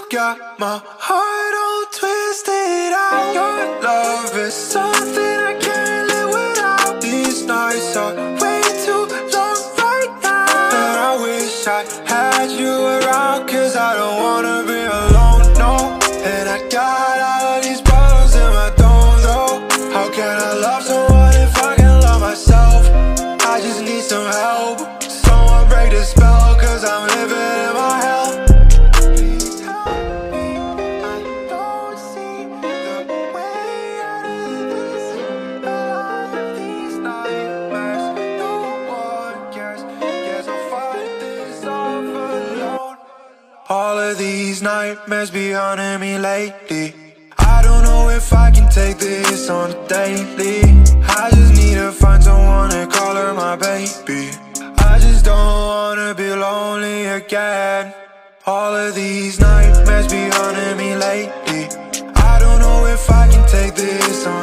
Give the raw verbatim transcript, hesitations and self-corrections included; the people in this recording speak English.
got my heart all twisted out. Your love is something I can't live without. These nights are way too long right now, and I wish I had you around, cause I don't wanna be alone, no. And I got all of these problems and I don't know how can I love someone if I can't love myself. I just need some help, someone break the spell, cause I'm living in my hell. Please help me, I don't see the way out of this. All of these nightmares, no one cares. Guess I'll fight this off alone. All of these nightmares be haunting me lately. I don't know if I can take this on a daily. I just need to find someone to call her my baby. I just don't wanna be lonely again. All of these nightmares be haunting me lately. I don't know if I can take this on